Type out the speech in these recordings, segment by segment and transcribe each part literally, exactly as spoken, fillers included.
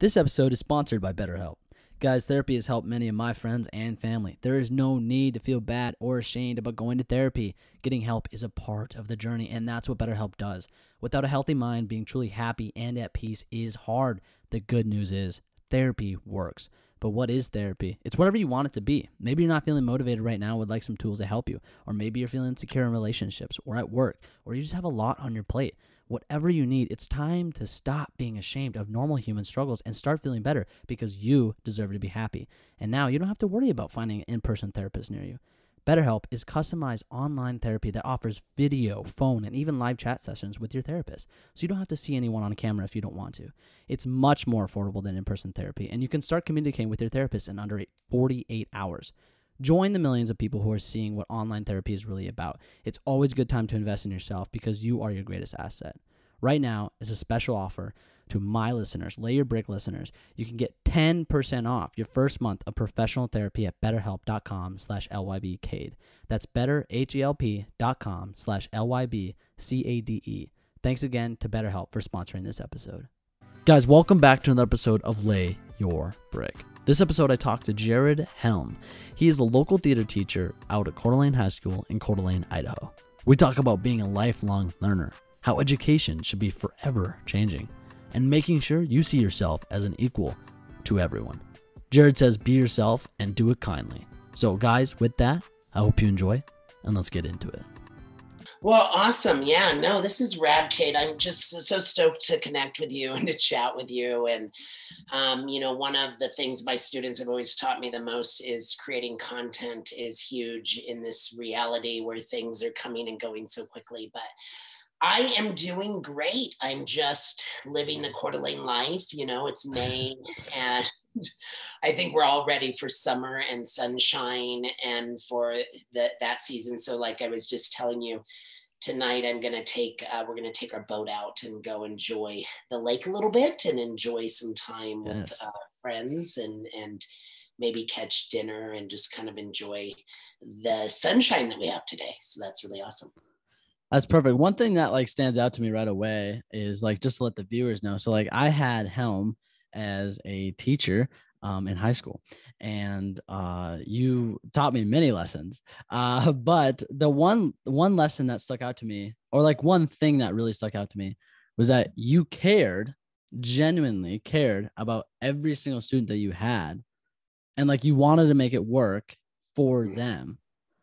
This episode is sponsored by BetterHelp. Guys, therapy has helped many of my friends and family. There is no need to feel bad or ashamed about going to therapy. Getting help is a part of the journey, and that's what BetterHelp does. Without a healthy mind, being truly happy and at peace is hard. The good news is therapy works. But what is therapy? It's whatever you want it to be. Maybe you're not feeling motivated right now, would like some tools to help you. Or maybe you're feeling insecure in relationships or at work, or you just have a lot on your plate. Whatever you need, it's time to stop being ashamed of normal human struggles and start feeling better because you deserve to be happy. And now you don't have to worry about finding an in-person therapist near you. BetterHelp is customized online therapy that offers video, phone, and even live chat sessions with your therapist, so you don't have to see anyone on camera if you don't want to. It's much more affordable than in-person therapy, and you can start communicating with your therapist in under forty-eight hours. Join the millions of people who are seeing what online therapy is really about. It's always a good time to invest in yourself because you are your greatest asset. Right now is a special offer to my listeners, Lay Your Brick listeners. You can get ten percent off your first month of professional therapy at betterhelp.com slash lybcade. That's betterhelp.com slash lybcade. Thanks again to BetterHelp for sponsoring this episode. Guys, welcome back to another episode of Lay Your Brick. This episode, I talked to Jared Helm. He is a local theater teacher out at Coeur d'Alene High School in Coeur d'Alene, Idaho. We talk about being a lifelong learner, how education should be forever changing, and making sure you see yourself as an equal to everyone. Jared says, be yourself and do it kindly. So guys, with that, I hope you enjoy, and let's get into it. Well, awesome. Yeah, no, this is rad, Cade. I'm just so stoked to connect with you and to chat with you. And, um, you know, one of the things my students have always taught me the most is creating content is huge in this reality where things are coming and going so quickly. But I am doing great. I'm just living the Coeur d'Alene life. You know, it's May and I think we're all ready for summer and sunshine and for the, that season. So like I was just telling you, tonight I'm going to take, uh, we're going to take our boat out and go enjoy the lake a little bit and enjoy some time yes. with uh, friends and, and maybe catch dinner and just kind of enjoy the sunshine that we have today. So that's really awesome. That's perfect. One thing that like stands out to me right away is like, just to let the viewers know. So like I had Helm as a teacher um, in high school, and uh, you taught me many lessons. Uh, but the one, one lesson that stuck out to me, or like one thing that really stuck out to me, was that you cared, genuinely cared about every single student that you had. And like, you wanted to make it work for them.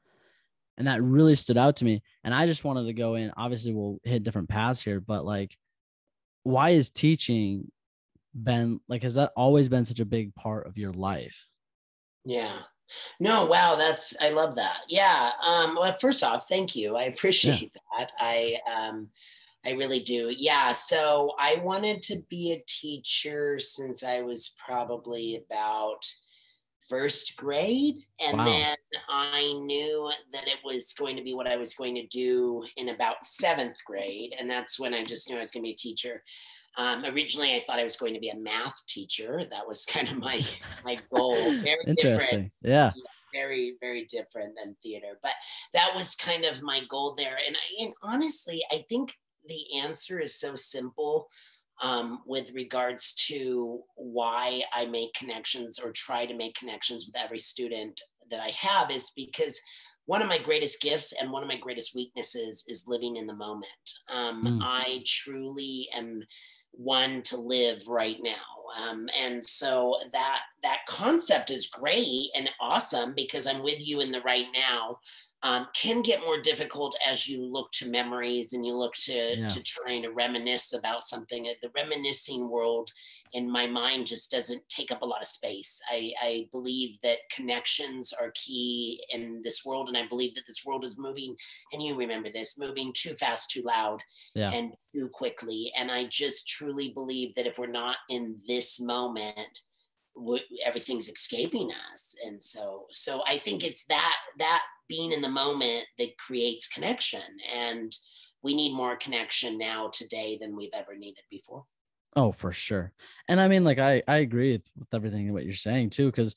And that really stood out to me. And I just wanted to go in, obviously we'll hit different paths here, but like, why is teaching been like, has that always been such a big part of your life? Yeah, no, wow. That's, I love that. Yeah. Um, well, first off, thank you. I appreciate yeah. that. I, um, I really do. Yeah. So I wanted to be a teacher since I was probably about first grade. And wow. then I knew that it was going to be what I was going to do in about seventh grade. And that's when I just knew I was going to be a teacher. Um, originally, I thought I was going to be a math teacher. That was kind of my, my goal. Very Interesting. different. Yeah. Very, very different than theater. But that was kind of my goal there. And, I, and honestly, I think the answer is so simple. Um, with regards to why I make connections or try to make connections with every student that I have is because one of my greatest gifts and one of my greatest weaknesses is living in the moment. Um, mm. I truly am one to live right now. Um, and so that, that concept is great and awesome because I'm with you in the right now. Um, can get more difficult as you look to memories and you look to, yeah. to trying to reminisce about something. The reminiscing world in my mind just doesn't take up a lot of space. I, I believe that connections are key in this world. And I believe that this world is moving, and you remember this, moving too fast, too loud, yeah. and too quickly. And I just truly believe that if we're not in this moment, everything's escaping us. And so so I think it's that that being in the moment that creates connection, and we need more connection now today than we've ever needed before. Oh, for sure. And I mean, like I I agree with, with everything what you're saying too, because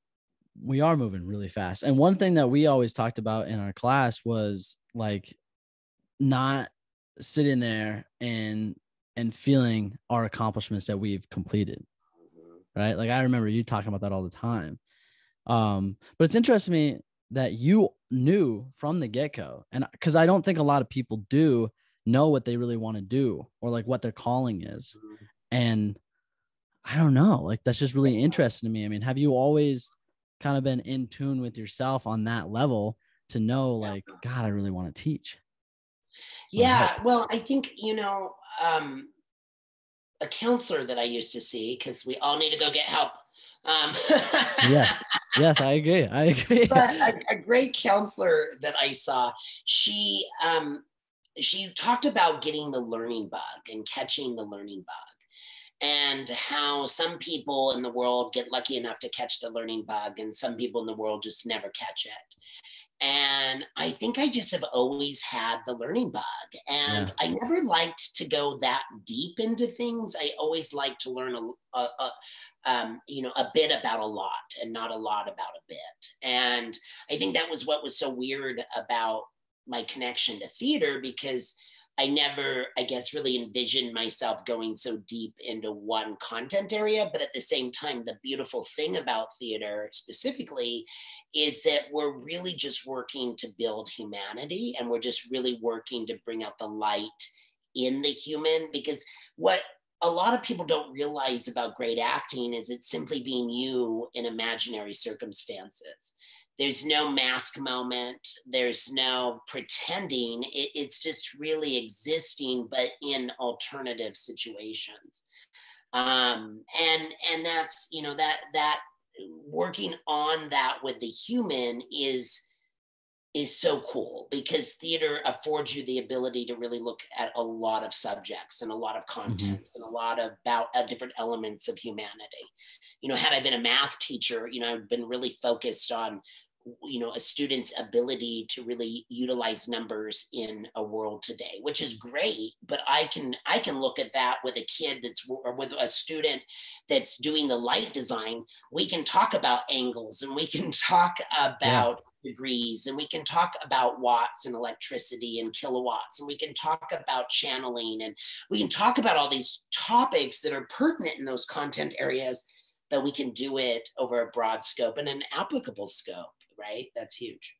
we are moving really fast. And one thing that we always talked about in our class was like not sitting there and and feeling our accomplishments that we've completed. right? Like I remember you talking about that all the time. Um, but it's interesting to me that you knew from the get-go, and because I don't think a lot of people do know what they really want to do or like what their calling is. And I don't know, like that's just really interesting to me. I mean, have you always kind of been in tune with yourself on that level to know like, God, I really want to teach? Yeah, well, I think, you know, um, a counselor that I used to see, because we all need to go get help. Um, Yes. Yes, I agree. I agree. but a, a great counselor that I saw, she um, she talked about getting the learning bug and catching the learning bug, and how some people in the world get lucky enough to catch the learning bug, and some people in the world just never catch it. And I think I just have always had the learning bug. Yeah. And I never liked to go that deep into things. I always liked to learn a, a, a um, you know, a bit about a lot and not a lot about a bit. And I think that was what was so weird about my connection to theater, because I never, I guess, really envisioned myself going so deep into one content area. But at the same time, the beautiful thing about theater specifically is that we're really just working to build humanity, and we're just really working to bring out the light in the human. Because what a lot of people don't realize about great acting is it's simply being you in imaginary circumstances. There's no mask moment. There's no pretending. It, it's just really existing, but in alternative situations. Um, and and that's, you know, that that working on that with the human is is so cool, because theater affords you the ability to really look at a lot of subjects and a lot of Mm-hmm. contents and a lot of about uh, different elements of humanity. You know, had I been a math teacher, you know, I've been really focused on, you know, a student's ability to really utilize numbers in a world today, which is great. But i can i can look at that with a kid that's, or with a student that's doing the light design. We can talk about angles, and we can talk Yeah. about degrees, and we can talk about watts and electricity and kilowatts, and we can talk about channeling, and we can talk about all these topics that are pertinent in those content areas. But we can do it over a broad scope and an applicable scope, right? That's huge.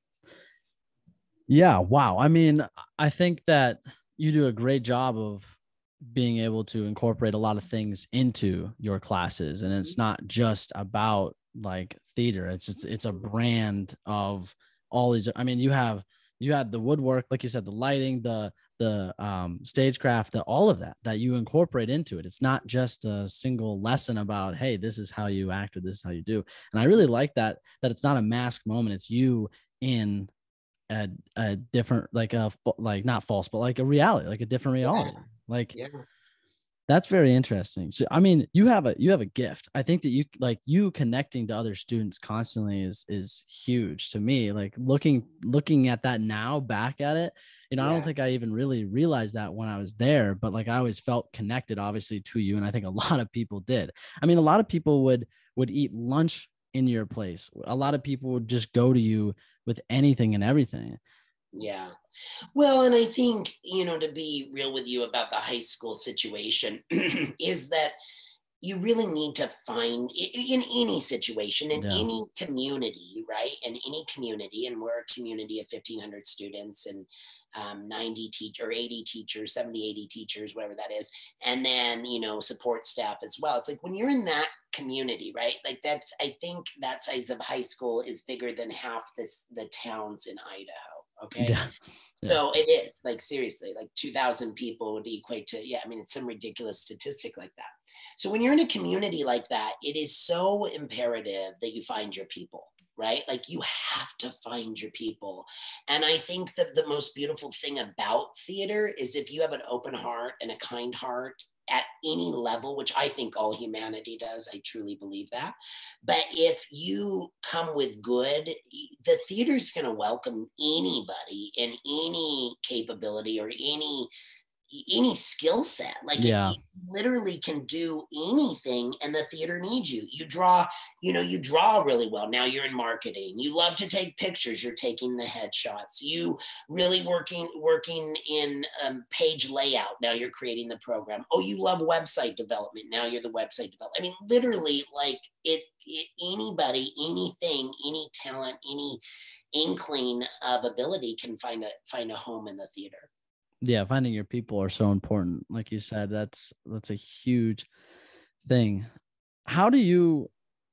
Yeah. Wow. I mean, I think that you do a great job of being able to incorporate a lot of things into your classes. And it's not just about like theater. It's, it's, it's a brand of all these. I mean, you have, you had the woodwork, like you said, the lighting, the, the um, stagecraft, the, all of that, that you incorporate into it. It's not just a single lesson about, hey, this is how you act or this is how you do. And I really like that, that it's not a mask moment. It's you in a, a different, like a, like not false, but like a reality, like a different reality. Yeah. Like, Yeah. that's very interesting. So, I mean, you have a you have a gift. I think that you like you connecting to other students constantly is is huge to me. Like looking looking at that now, back at it, you know, I don't Yeah. think I even really realized that when I was there, but like I always felt connected, obviously, to you, and I think a lot of people did. I mean, a lot of people would would eat lunch in your place. A lot of people would just go to you with anything and everything. Yeah. Well, and I think, you know, to be real with you about the high school situation is that you really need to find in any situation, in Yeah. any community, right? In any community, and we're a community of fifteen hundred students and um, ninety teach or eighty teachers, seventy, eighty teachers, whatever that is. And then, you know, support staff as well. It's like when you're in that community, right? Like that's, I think that size of high school is bigger than half this, the towns in Idaho. Okay. Yeah. Yeah. So it is, like, seriously, like two thousand people would equate to, yeah, I mean, it's some ridiculous statistic like that. So when you're in a community like that, it is so imperative that you find your people, right? Like you have to find your people. And I think that the most beautiful thing about theater is if you have an open heart and a kind heart at any level, which I think all humanity does, I truly believe that. But if you come with good, the theater is going to welcome anybody in any capability or any any skill set. Like it, Yeah. you literally can do anything and the theater needs you. You draw, you know, you draw really well. Now you're in marketing. You love to take pictures. You're taking the headshots. You really working, working in um, page layout. Now you're creating the program. Oh, you love website development. Now you're the website developer. I mean, literally like it, it anybody, anything, any talent, any inkling of ability can find a, find a home in the theater. Yeah, finding your people are so important. Like you said, that's that's a huge thing. How do you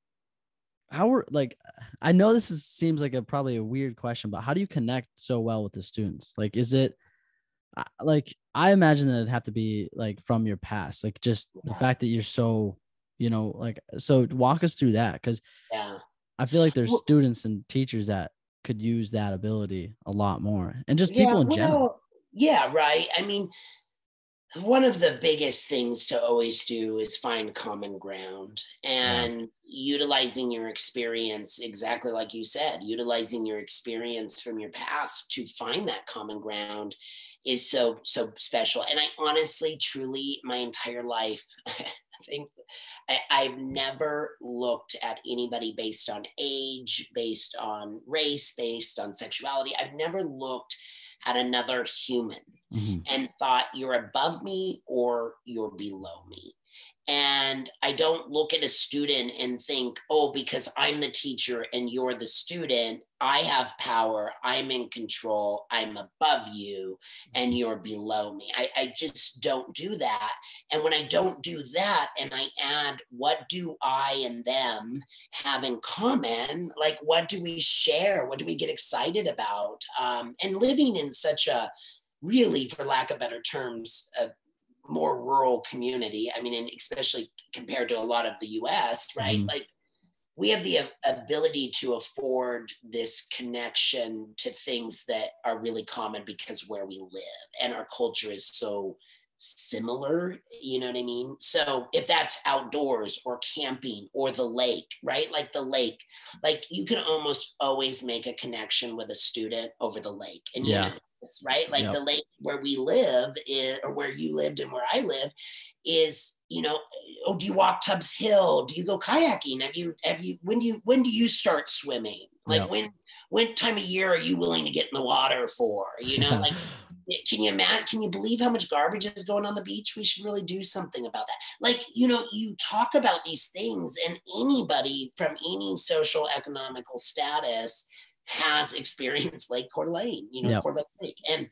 how are like I know this is seems like a probably a weird question, but how do you connect so well with the students? Like is it uh, like I imagine that it'd have to be like from your past, like just the Yeah. fact that you're so, you know, like so walk us through that because Yeah. I feel like there's Well, students and teachers that could use that ability a lot more and just yeah. people in general. Well, yeah, right. I mean, one of the biggest things to always do is find common ground Yeah. and utilizing your experience, exactly like you said, utilizing your experience from your past to find that common ground is so, so special. And I honestly, truly, my entire life, I think I, I've never looked at anybody based on age, based on race, based on sexuality. I've never looked at another human Hmm. and thought you're above me or you're below me. And I don't look at a student and think, oh, because I'm the teacher and you're the student, I have power, I'm in control, I'm above you, and you're below me. I, I just don't do that. And when I don't do that and I add, what do I and them have in common? Like, what do we share? What do we get excited about? Um, and living in such a really, for lack of better terms, a more rural community. I mean, and especially compared to a lot of the U S, right? Hmm. Like we have the ability to afford this connection to things that are really common because where we live and our culture is so similar, you know what I mean? So if that's outdoors or camping or the lake, right? Like the lake, like you can almost always make a connection with a student over the lake. And you Yeah. know this, right? Like Yep. the lake where we live is, or where you lived and where I live is, you know, oh, do you walk Tubbs Hill? Do you go kayaking? Have you, have you, when do you, when do you start swimming? Like Yep. when, when time of year are you willing to get in the water for, you know, like, can you imagine, can you believe how much garbage is going on the beach? We should really do something about that. Like, you know, you talk about these things and anybody from any social economical status has experienced Lake Coeur d'Alene, you know, Yep. Coeur d'Alene Lake. And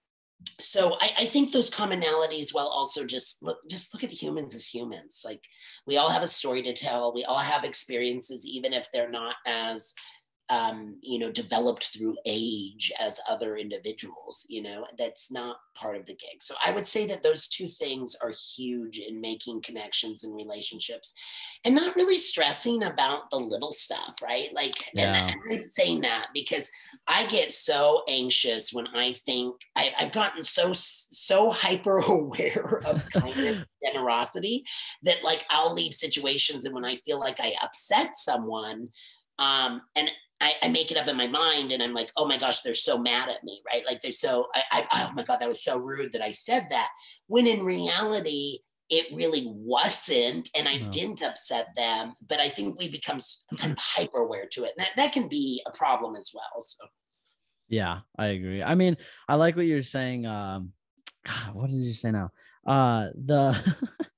so I, I think those commonalities, while also just look, just look at humans as humans. Like we all have a story to tell. We all have experiences, even if they're not as um, you know, developed through age as other individuals, you know, that's not part of the gig. So I would say that those two things are huge in making connections and relationships and not really stressing about the little stuff, right? Like, and Yeah. I'm saying that because I get so anxious when I think I, I've gotten so, so hyper aware of kindness, generosity that like I'll leave situations and when I feel like I upset someone, um, and I, I make it up in my mind and I'm like, oh my gosh, they're so mad at me, right? Like they're so, I, I, oh my God, that was so rude that I said that. When in reality, it really wasn't, and I No. didn't upset them, but I think we become kind of hyper aware to it. And that, that can be a problem as well. So. Yeah, I agree. I mean, I like what you're saying. Um, God, what did you say now? Uh, the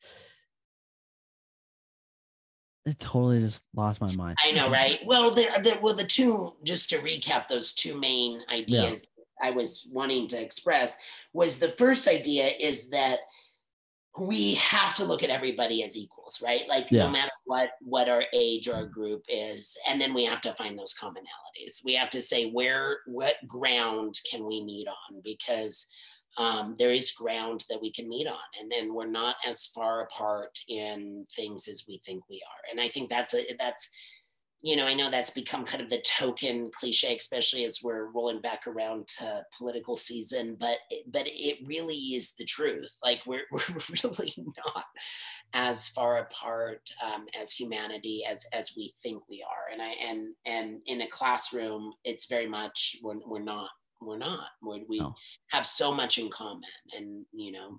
it totally just lost my mind. I know, right? Well, the, the well, the two, just to recap those two main Yeah. ideas I was wanting to express was the first idea is that we have to look at everybody as equals, right? Like no matter Yes. what what our age or our group is, and then we have to find those commonalities. We have to say where what ground can we meet on because um, there is ground that we can meet on, and then we're not as far apart in things as we think we are. And I think that's a that's you know, I know that's become kind of the token cliche, especially as we're rolling back around to political season, but but it really is the truth. Like we're we're really not as far apart um, as humanity as as we think we are. And I and and in a classroom, it's very much we're we're not we're not. We, we No. have so much in common, and you know,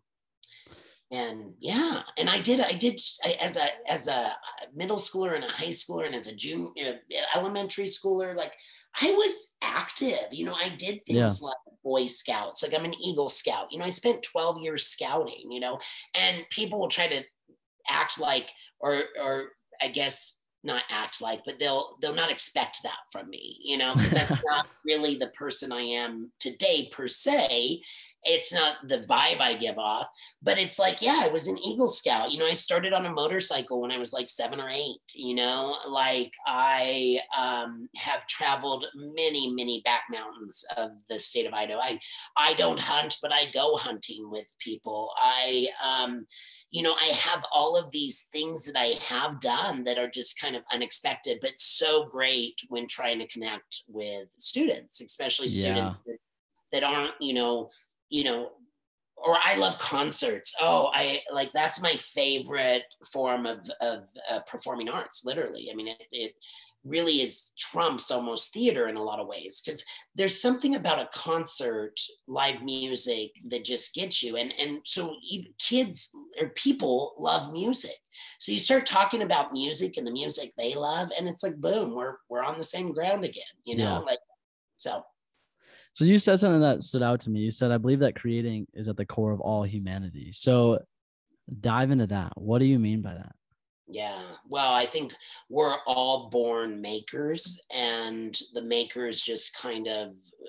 and yeah, and I did, I did I, as a as a middle schooler and a high schooler and as a junior elementary schooler, like I was active. You know, I did Yeah. things like Boy Scouts. Like I'm an Eagle Scout. You know, I spent twelve years scouting. You know, and people will try to act like, or or I guess not act like, but they'll they'll not expect that from me, you know, because that's not really the person I am today per se. It's not the vibe I give off, but it's like, yeah, I was an Eagle Scout. You know, I started on a motorcycle when I was like seven or eight, you know, like I um, have traveled many, many back mountains of the state of Idaho. I, I don't hunt, but I go hunting with people. I, um, you know, I have all of these things that I have done that are just kind of unexpected, but so great when trying to connect with students, especially Yeah. students that, that aren't, you know, you know, or I love concerts. Oh, I like, that's my favorite form of, of uh, performing arts, literally. I mean, it, it really is trumps almost theater in a lot of ways, because there's something about a concert, live music that just gets you. And, and so kids or people love music. So you start talking about music and the music they love, and it's like, boom, we're, we're on the same ground again, you know, Yeah. like, so. So you said something that stood out to me. You said, I believe that creating is at the core of all humanity. So dive into that. What do you mean by that? Yeah, well, I think we're all born makers, and the makers just kind of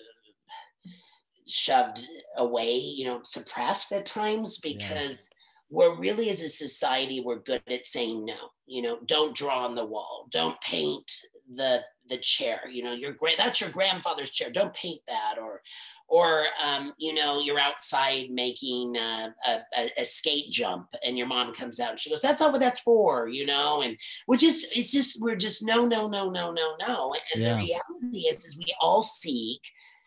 uh, shoved away, you know, suppressed at times, Yeah. because we're really, as a society, we're good at saying no. You know, don't draw on the wall, don't paint the the chair. You know, your great that's your grandfather's chair. Don't paint that, or or um, you know, you're outside making a, a, a skate jump, and your mom comes out and she goes, "That's not what that's for," you know, and we're just, it's just, we're just no, no, no, no, no, no. And the Yeah. reality is, is we all seek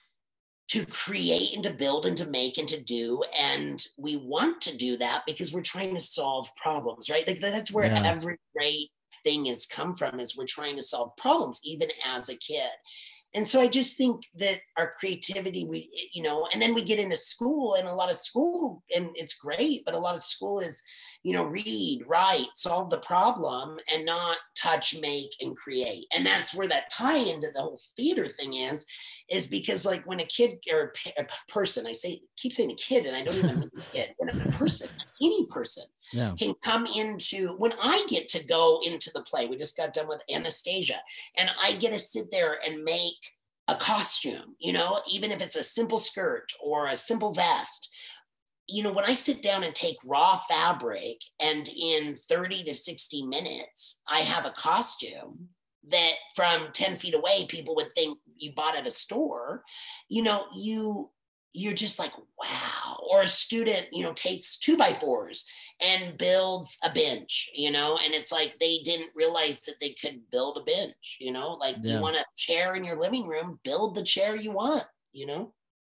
to create and to build and to make and to do, and we want to do that because we're trying to solve problems, right? Like that's where Yeah. every great thing has come from, is we're trying to solve problems even as a kid. And so I just think that our creativity, we, you know, and then we get into school, and a lot of school, and it's great, but a lot of school is, you know, read, write, solve the problem, and not touch, make, and create. And that's where that tie into the whole theater thing is, is because like when a kid or a person, I say, keep saying a kid, and I don't even mean a kid, when a person, any person Yeah. can come into, when I get to go into the play, we just got done with Anastasia, and I get to sit there and make a costume, you know, even if it's a simple skirt or a simple vest. You know, when I sit down and take raw fabric, and in thirty to sixty minutes, I have a costume that from ten feet away, people would think you bought at a store, you know, you, you're just like, wow. Or a student, you know, takes two by fours and builds a bench, you know, and it's like they didn't realize that they could build a bench, you know, like you Yeah. want a chair in your living room, build the chair you want, you know.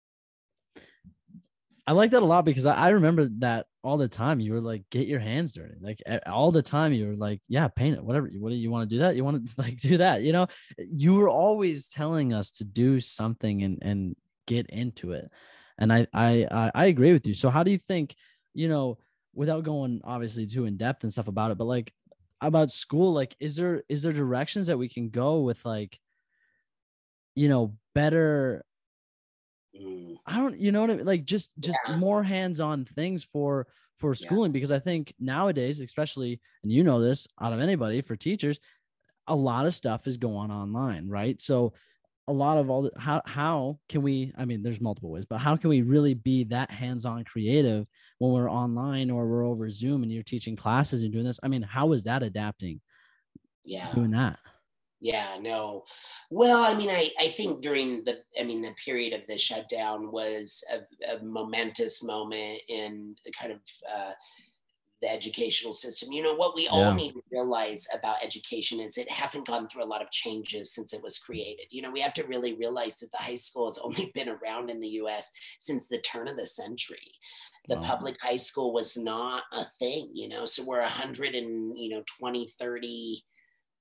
I like that a lot, because I, I remember that all the time. You were like, get your hands dirty. Like all the time you were like, yeah, paint it, whatever. What do you want to do that? You want to like do that, you know, you were always telling us to do something and, and get into it. And I, I, I, I agree with you. So how do you think, you know, without going obviously too in depth and stuff about it, but like about school, like, is there, is there directions that we can go with, like, you know, better, Mm, I don't, you know what I mean? Like just, just yeah, more hands-on things for, for yeah, schooling, because I think nowadays, especially, and you know this out of anybody, for teachers, a lot of stuff is going online, right? So a lot of all the, how, how can we, I mean, there's multiple ways, but how can we really be that hands-on creative when we're online or we're over Zoom and you're teaching classes and doing this? I mean, how is that adapting, yeah. doing that? Yeah, no. Well, I mean, I, I think during the, I mean, the period of the shutdown was a, a momentous moment in the kind of uh, the educational system. You know, what we all Yeah. need to realize about education is it hasn't gone through a lot of changes since it was created. You know, we have to really realize that the high school has only been around in the U S since the turn of the century. The Wow. public high school was not a thing, you know, so we're one hundred and, you know, twenty, thirty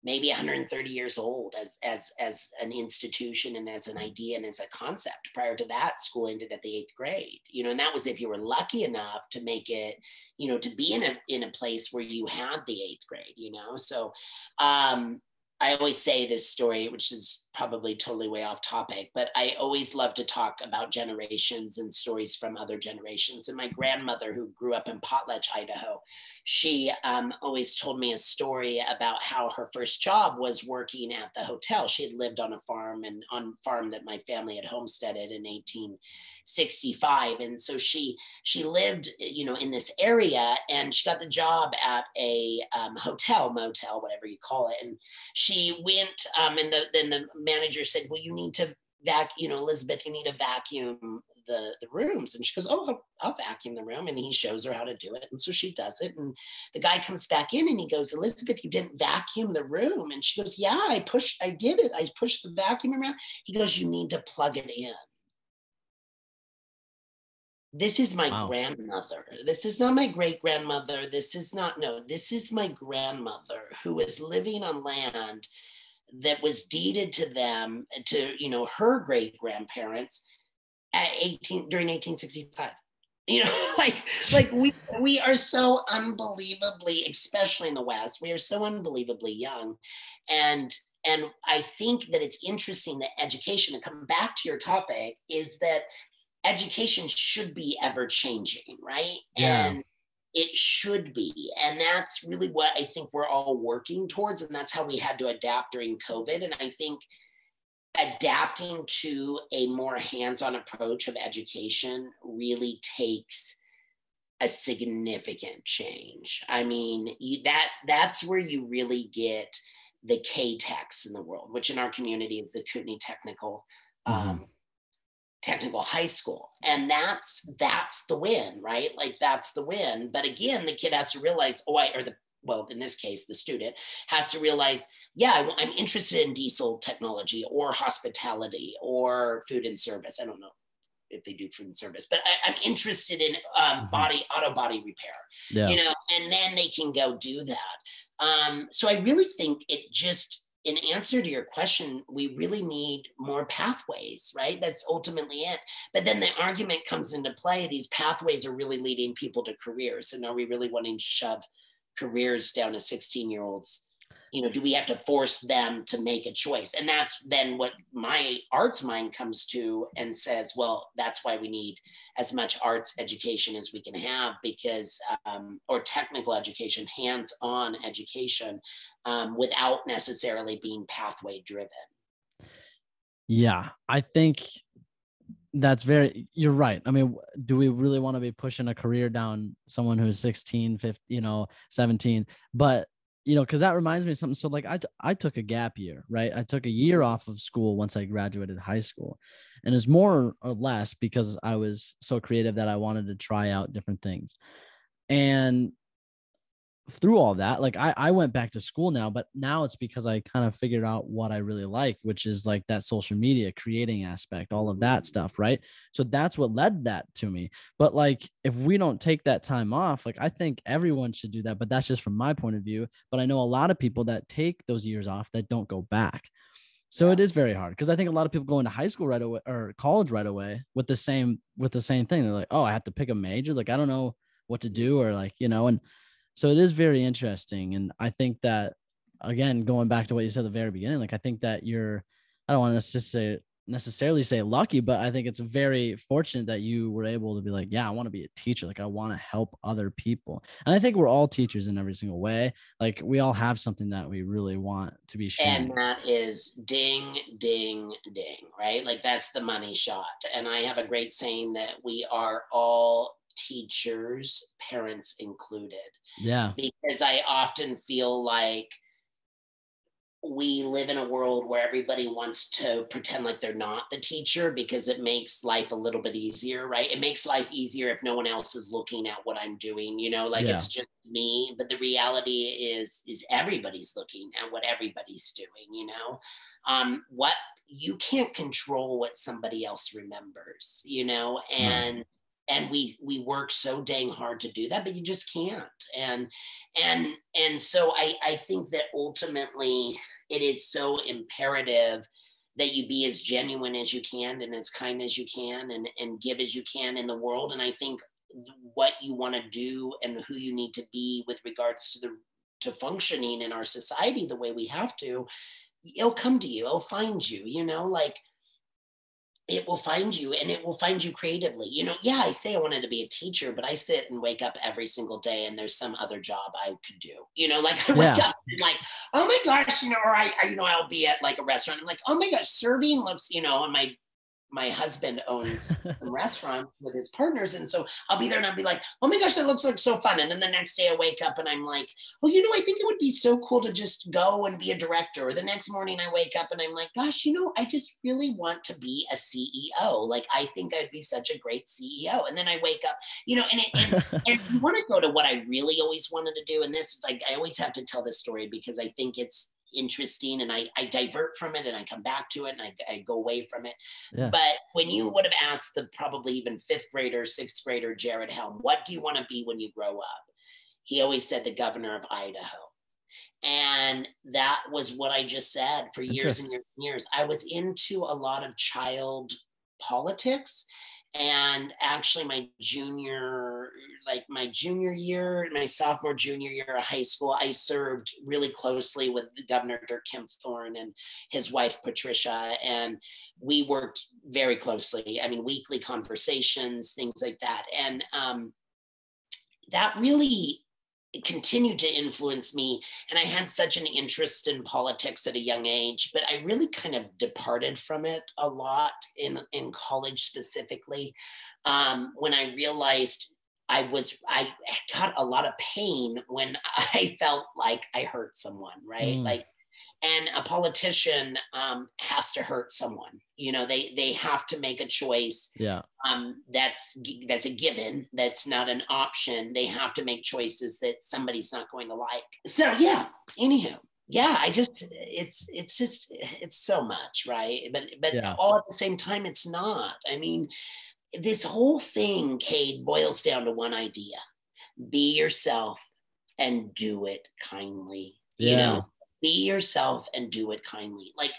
maybe one hundred thirty years old as as as an institution and as an idea and as a concept. Prior to that, school ended at the eighth grade, you know, and that was if you were lucky enough to make it, you know, to be in a in a place where you had the eighth grade, you know. So um I always say this story, which is probably totally way off topic, but I always love to talk about generations and stories from other generations. And my grandmother, who grew up in Potlatch, Idaho, she um, always told me a story about how her first job was working at the hotel. She had lived on a farm and on farm that my family had homesteaded in eighteen sixty-five. And so she she lived, you know, in this area, and she got the job at a um, hotel, motel, whatever you call it. And she went, um, and the, then the manager said, well, you need to vac, you know, Elizabeth, you need to vacuum the, the rooms. And she goes, oh, I'll, I'll vacuum the room. And he shows her how to do it. And so she does it. And the guy comes back in and he goes, Elizabeth, you didn't vacuum the room. And she goes, yeah, I pushed, I did it. I pushed the vacuum around. He goes, you need to plug it in. This is my Wow. grandmother. This is not my great grandmother. This is not, no, this is my grandmother who is living on land that was deeded to them, to, you know, her great grandparents at eighteen during eighteen sixty-five. You know, like, like we, we are so unbelievably, especially in the West, we are so unbelievably young. And, and I think that it's interesting that education, to come back to your topic, is that education should be ever changing, right? Yeah. And it should be. And that's really what I think we're all working towards. And that's how we had to adapt during COVID. And I think adapting to a more hands-on approach of education really takes a significant change. I mean, you, that that's where you really get the K-techs in the world, which in our community is the Kootenai Technical Mm-hmm. um, technical high school. And that's that's the win, right? Like that's the win. But again, the kid has to realize, oh, I, or the, well, in this case, the student has to realize, yeah, I'm interested in diesel technology or hospitality or food and service. I don't know if they do food and service, but I, I'm interested in um, Mm-hmm. body, auto body repair, Yeah. you know, and then they can go do that. Um, so I really think it just, in answer to your question, we really need more pathways, right? That's ultimately it. But then the argument comes into play. These pathways are really leading people to careers. And are we really wanting to shove careers down a sixteen year old's? You know, do we have to force them to make a choice? And that's then what my arts mind comes to and says, well, that's why we need as much arts education as we can have, because, um, or technical education, hands-on education, um, without necessarily being pathway driven. Yeah. I think that's very, you're right. I mean, do we really want to be pushing a career down someone who's sixteen, fifteen, you know, seventeen? But, you know, because that reminds me of something. So like I, t- I took a gap year, right? I took a year off of school once I graduated high school. And it's more or less because I was so creative that I wanted to try out different things. And through all that, like I, I went back to school now, but now it's because I kind of figured out what I really like, which is like that social media creating aspect, all of that stuff. Right. So that's what led that to me. But like, if we don't take that time off, like I think everyone should do that, but that's just from my point of view. But I know a lot of people that take those years off that don't go back. So Yeah. it is very hard because I think a lot of people go into high school right away or college right away with the same, with the same thing. They're like, oh, I have to pick a major. Like, I don't know what to do, or like, you know, and so it is very interesting. And I think that, again, going back to what you said at the very beginning, like, I think that you're, I don't want to necessarily, necessarily say lucky, but I think it's very fortunate that you were able to be like, yeah, I want to be a teacher. Like, I want to help other people. And I think we're all teachers in every single way. Like, we all have something that we really want to be sharing. And that is ding, ding, ding, right? Like that's the money shot. And I have a great saying that we are all teachers, parents included. Yeah. Because I often feel like we live in a world where everybody wants to pretend like they're not the teacher because it makes life a little bit easier, right? It makes life easier if no one else is looking at what I'm doing, you know, like Yeah. it's just me. But the reality is, is everybody's looking at what everybody's doing, you know. Um, what you can't control what somebody else remembers, you know, No. and and we we work so dang hard to do that, but you just can't. And and and so I I think that ultimately it is so imperative that you be as genuine as you can and as kind as you can and and give as you can in the world. And I think what you want to do and who you need to be with regards to the to functioning in our society the way we have to, it'll come to you, it'll find you, you know, like it will find you, and it will find you creatively. You know, yeah, I say I wanted to be a teacher, but I sit and wake up every single day and there's some other job I could do. You know, like I wake Yeah. up and like, oh my gosh, you know, or I, I you know, I'll be at like a restaurant. I'm like, oh my gosh, serving looks, you know, and my my husband owns some restaurant with his partners. And so I'll be there and I'll be like, oh my gosh, that looks like so fun. And then the next day I wake up and I'm like, oh, you know, I think it would be so cool to just go and be a director. Or the next morning I wake up and I'm like, gosh, you know, I just really want to be a C E O. Like, I think I'd be such a great C E O. And then I wake up, you know, and, it, and, and you want to go to what I really always wanted to do. And this is like, I always have to tell this story because I think it's interesting, and I, I divert from it and I come back to it and I, I go away from it. Yeah. But when you would have asked the probably even fifth grader, sixth grader Jared Helm, what do you want to be when you grow up? He always said the governor of Idaho. And that was what I just said for years and years and years. I was into a lot of child politics. And actually my junior, like my junior year, my sophomore, junior year of high school, I served really closely with Governor Dirk Kempthorne and his wife, Patricia. And we worked very closely. I mean, weekly conversations, things like that. And um, that really continued to influence me. And I had such an interest in politics at a young age, but I really kind of departed from it a lot in, in college specifically. Um, when I realized I was, I got a lot of pain when I felt like I hurt someone, right? Mm. Like, and a politician um, has to hurt someone. You know, they they have to make a choice. Yeah. Um, that's that's a given. That's not an option. They have to make choices that somebody's not going to like. So yeah. Anyhow, yeah. I just it's it's just it's so much, right? But but Yeah. all at the same time, it's not. I mean, this whole thing, Cade, boils down to one idea: be yourself and do it kindly. Yeah. You know. Be yourself and do it kindly. Like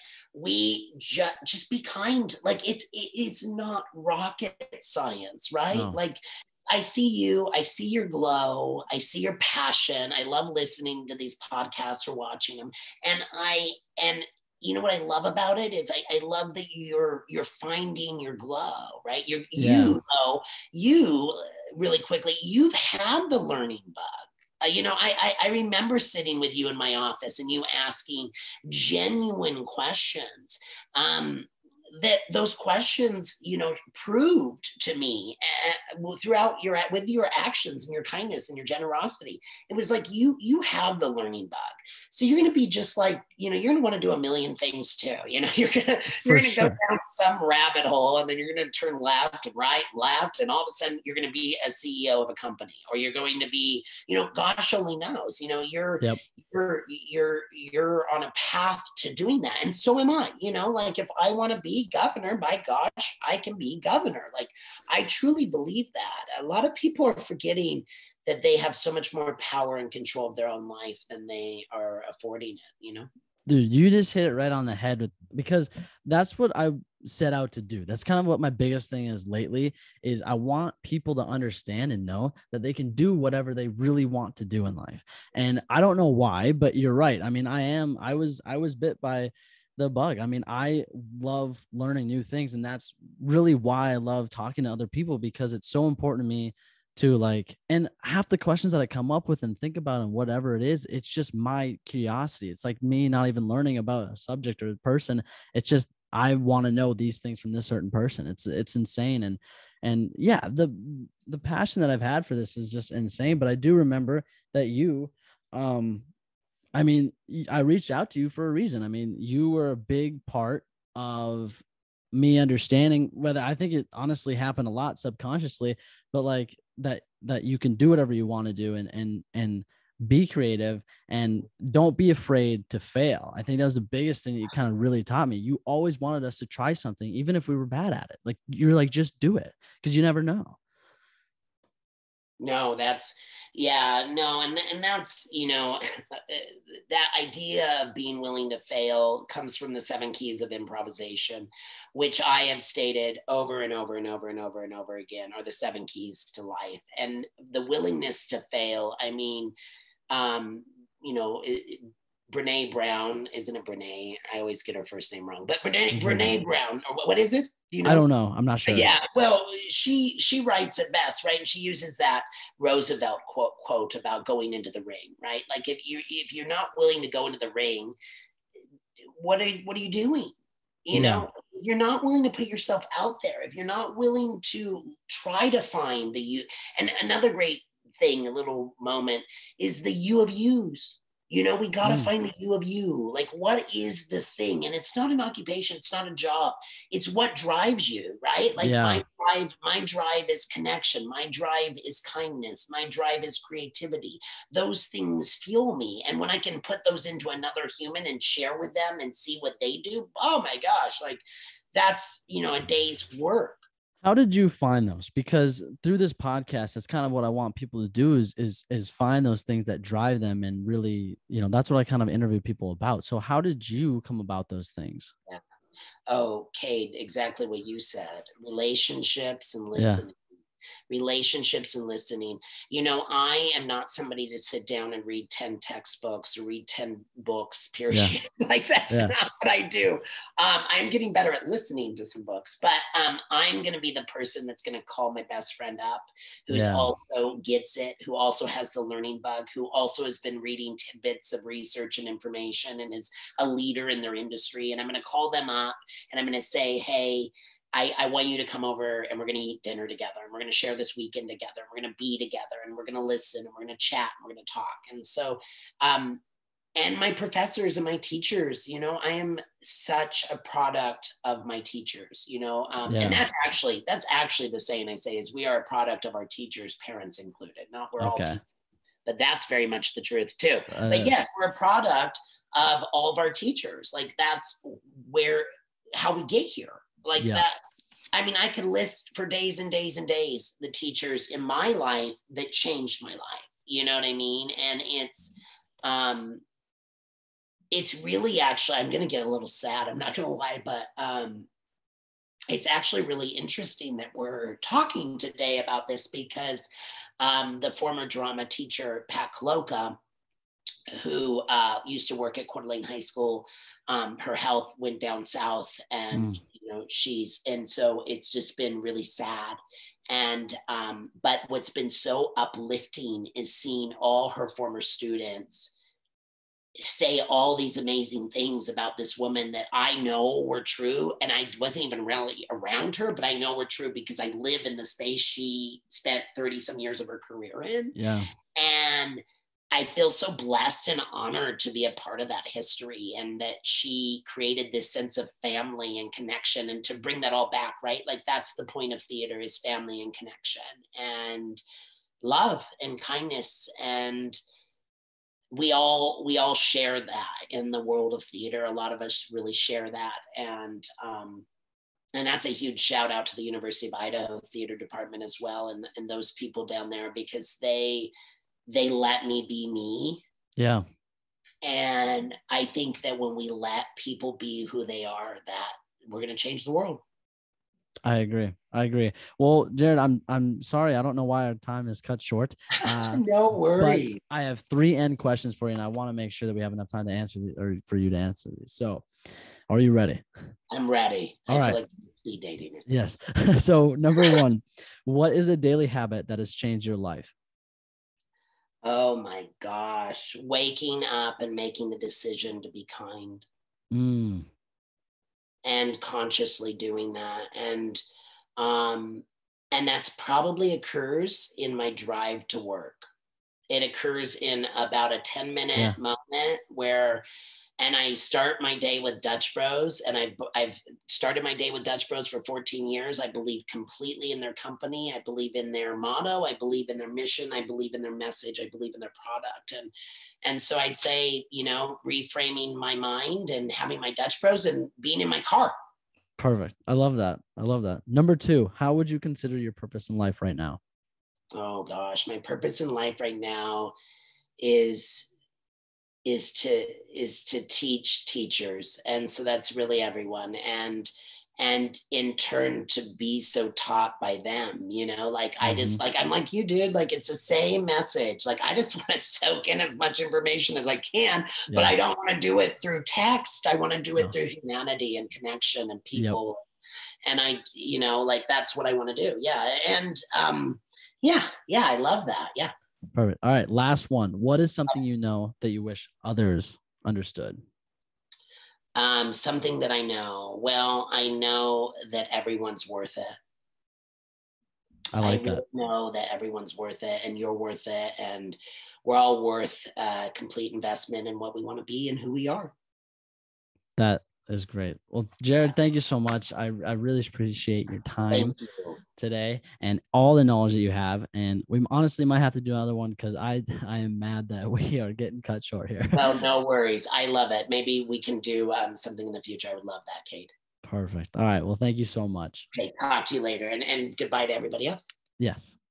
we just just be kind. Like it's it, it's not rocket science, right? No. Like I see you, I see your glow, I see your passion. I love listening to these podcasts or watching them. And I and you know what I love about it is I, I love that you're you're finding your glow, right? You're Yeah. you though, you really quickly, you've had the learning bug. Uh, you know, I, I I remember sitting with you in my office and you asking genuine questions. Um, that those questions, you know, proved to me uh, throughout your with your actions and your kindness and your generosity. It was like you you have the learning bug. So you're going to be just like, you know, you're going to want to do a million things too. You know, you're going to you're going to sure. go down some rabbit hole, and then you're going to turn left and right, and left, and all of a sudden you're going to be a C E O of a company, or you're going to be, you know, gosh only knows. You know, you're Yep. you're you're you're on a path to doing that, and so am I. You know, like if I want to be governor, by gosh, I can be governor. Like I truly believe that. A lot of people are forgetting that they have so much more power and control of their own life than they are affording it, you know? Dude, you just hit it right on the head with, because that's what I set out to do. That's kind of what my biggest thing is lately, is I want people to understand and know that they can do whatever they really want to do in life. And I don't know why, but you're right. I mean, I am, I was, I was bit by the bug. I mean, I love learning new things, and that's really why I love talking to other people, because it's so important to me to like, and half the questions that I come up with and think about and whatever it is, it's just my curiosity. It's like me not even learning about a subject or a person. It's just, I want to know these things from this certain person. It's, it's insane. And, and yeah, the, the passion that I've had for this is just insane. But I do remember that you, um, I mean, I reached out to you for a reason. I mean, you were a big part of me understanding, whether, I think it honestly happened a lot subconsciously, but like that, that you can do whatever you want to do, and, and, and be creative, and don't be afraid to fail. I think that was the biggest thing that you kind of really taught me. You always wanted us to try something, even if we were bad at it. Like you're like, just do it, because you never know. No, that's yeah, no, and and that's, you know, that idea of being willing to fail comes from the seven keys of improvisation, which I have stated over and over and over and over and over again are the seven keys to life. And the willingness to fail, I mean, um, you know, it, Brene Brown, isn't it Brene? I always get her first name wrong, but Brene, Mhm. Brene Brown, or what, what is it? Do you I know? don't know. I'm not sure. Yeah, well, she she writes it best, right? And she uses that Roosevelt quote quote about going into the ring, right? Like if you if you're not willing to go into the ring, what are what are you doing? You Yeah. know, if you're not willing to put yourself out there, if you're not willing to try to find the you, and another great thing, a little moment is the you of yous. You know, we got to Mm. find the you of you. Like, what is the thing? And it's not an occupation, it's not a job. It's what drives you, right? Like Yeah. my drive, my drive is connection. My drive is kindness. My drive is creativity. Those things fuel me. And when I can put those into another human and share with them and see what they do, oh my gosh, like that's, you know, a day's work. How did you find those? Because through this podcast, that's kind of what I want people to do is is is find those things that drive them and really, you know, that's what I kind of interview people about. So how did you come about those things? Yeah. Oh, Cade, exactly what you said. Relationships and Yeah. listening. Relationships and listening. You know, I am not somebody to sit down and read ten textbooks or read ten books, period. Yeah. Like, that's Yeah. not what I do. Um, I'm getting better at listening to some books, but um, I'm going to be the person that's going to call my best friend up, who's Yeah. also gets it, who also has the learning bug, who also has been reading tidbits of research and information and is a leader in their industry. And I'm going to call them up and I'm going to say, hey, I, I want you to come over and we're going to eat dinner together and we're going to share this weekend together. We're going to be together and we're going to listen and we're going to chat and we're going to talk. And so, um, and my professors and my teachers, you know, I am such a product of my teachers, you know, um, and Yeah. that's actually, that's actually the saying I say is we are a product of our teachers, parents included, not we're all Okay. teachers, but that's very much the truth too. But Uh, yes, we're a product of all of our teachers. Like that's where, how we get here. Like yeah. that, I mean, I could list for days and days and days the teachers in my life that changed my life. You know what I mean? And it's, um, it's really actually, I'm going to get a little sad. I'm not going to lie, but um, it's actually really interesting that we're talking today about this because um, the former drama teacher, Pat Kaloka, who uh, used to work at Coeur d'Alene High School. Um, her health went down south, and Mm. you know she's and so it's just been really sad. And um, but what's been so uplifting is seeing all her former students say all these amazing things about this woman that I know were true. And I wasn't even really around her, but I know were true because I live in the space she spent thirty some years of her career in. Yeah. And I feel so blessed and honored to be a part of that history and that she created this sense of family and connection and to bring that all back, right? Like that's the point of theater is family and connection and love and kindness. And we all we all share that in the world of theater. A lot of us really share that. And um and that's a huge shout out to the University of Idaho theater department as well and, and those people down there because they they let me be me. Yeah. And I think that when we let people be who they are, that we're going to change the world. I agree. I agree. Well, Jared, I'm I'm sorry. I don't know why our time is cut short. Uh, No but worries. I have three end questions for you, and I want to make sure that we have enough time to answer the, or for you to answer these. So, are you ready? I'm ready. All I right. feel like speed dating or something. Yes. So, number one, what is a daily habit that has changed your life? Oh my gosh. Waking up and making the decision to be kind Mm. and consciously doing that. And um and that's probably occurs in my drive to work. It occurs in about a ten Yeah. minute moment where and I start my day with Dutch Bros. And I, I've started my day with Dutch Bros for fourteen years. I believe completely in their company. I believe in their motto. I believe in their mission. I believe in their message. I believe in their product. And and so I'd say, you know, reframing my mind and having my Dutch Bros and being in my car. Perfect. I love that. I love that. Number two, how would you consider your purpose in life right now? oh gosh, my purpose in life right now is is to is to teach teachers, and so that's really everyone, and and in turn to be so taught by them, you know, like I Mm-hmm. just like I'm like you did, like it's the same message, like I just want to soak in as much information as I can, but Yeah. I don't want to do it through text. I want to do it No. through humanity and connection and Yep. people, and I, you know, like that's what I want to do. Yeah. And um yeah, yeah, I love that. Yeah. Perfect. All right. Last one. What is something you know that you wish others understood? Um, something that I know. Well, I know that everyone's worth it. I I like really that. know that everyone's worth it, and you're worth it, and we're all worth uh, complete investment in what we want to be and who we are. That is great. Well, Jared, thank you so much. I, I really appreciate your time Thank you. today and all the knowledge that you have. And we honestly might have to do another one because I I am mad that we are getting cut short here. Well, no worries. I love it. Maybe we can do um, something in the future. I would love that, Cade. Perfect. All right. Well, thank you so much. Okay, talk to you later, and, and goodbye to everybody else. Yes.